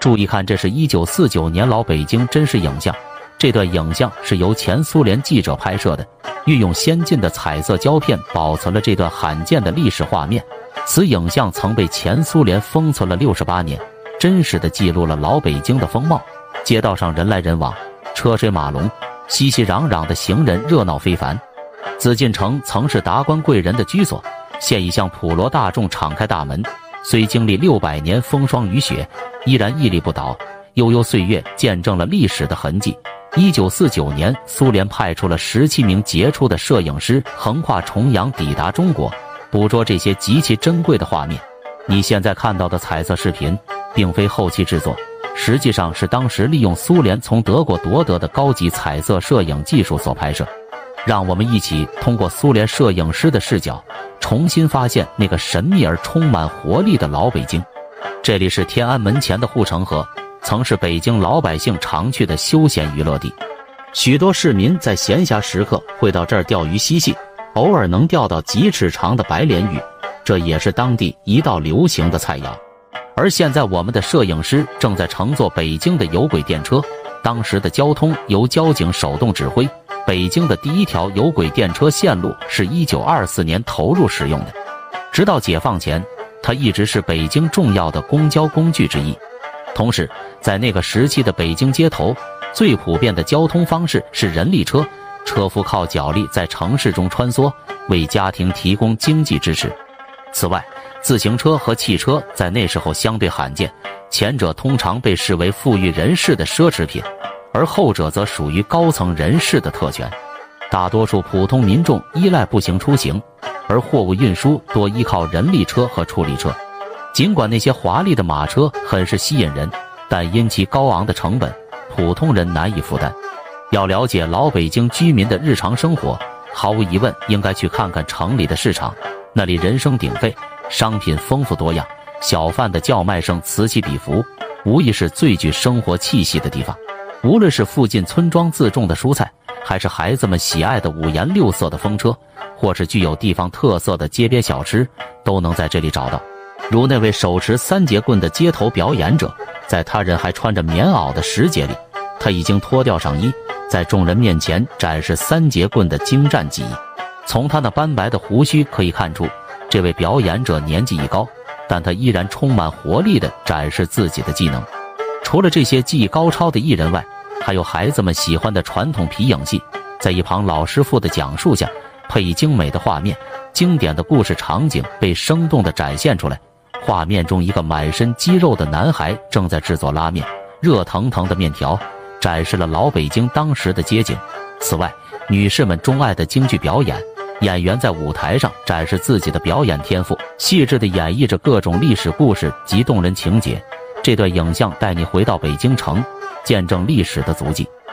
注意看，这是1949年老北京真实影像。这段影像是由前苏联记者拍摄的，运用先进的彩色胶片保存了这段罕见的历史画面。此影像曾被前苏联封存了68年，真实地记录了老北京的风貌。街道上人来人往，车水马龙，熙熙攘攘的行人热闹非凡。紫禁城曾是达官贵人的居所，现已向普罗大众敞开大门。虽经历600年风霜雨雪，依然屹立不倒。悠悠岁月见证了历史的痕迹。1949年，苏联派出了17名杰出的摄影师横跨重洋抵达中国，捕捉这些极其珍贵的画面。你现在看到的彩色视频，并非后期制作，实际上是当时利用苏联从德国夺得的高级彩色摄影技术所拍摄。让我们一起通过苏联摄影师的视角，重新发现那个神秘而充满活力的老北京。这里是天安门前的护城河，曾是北京老百姓常去的休闲娱乐地。许多市民在闲暇时刻会到这儿钓鱼嬉戏，偶尔能钓到几尺长的白鲢鱼，这也是当地一道流行的菜肴。而现在我们的摄影师正在乘坐北京的有轨电车，当时的交通由交警手动指挥。北京的第一条有轨电车线路是1924年投入使用的，直到解放前，它一直是北京重要的公交工具之一。同时，在那个时期的北京街头，最普遍的交通方式是人力车，车夫靠脚力在城市中穿梭，为家庭提供经济支持。此外，自行车和汽车在那时候相对罕见，前者通常被视为富裕人士的奢侈品，而后者则属于高层人士的特权。大多数普通民众依赖步行出行，而货物运输多依靠人力车和处理车。尽管那些华丽的马车很是吸引人，但因其高昂的成本，普通人难以负担。要了解老北京居民的日常生活，毫无疑问应该去看看城里的市场，那里人声鼎沸，商品丰富多样，小贩的叫卖声此起彼伏，无疑是最具生活气息的地方。无论是附近村庄自种的蔬菜，还是孩子们喜爱的五颜六色的风车，或是具有地方特色的街边小吃，都能在这里找到。如那位手持3节棍的街头表演者，在他人还穿着棉袄的时节里，他已经脱掉上衣，在众人面前展示3节棍的精湛技艺。从他那斑白的胡须可以看出，这位表演者年纪已高，但他依然充满活力地展示自己的技能。除了这些技艺高超的艺人外，还有孩子们喜欢的传统皮影戏，在一旁老师傅的讲述下，配以精美的画面，经典的故事场景被生动地展现出来。画面中，一个满身肌肉的男孩正在制作拉面，热腾腾的面条展示了老北京当时的街景。此外，女士们钟爱的京剧表演，演员在舞台上展示自己的表演天赋，细致地演绎着各种历史故事及动人情节。这段影像带你回到北京城，见证历史的足迹。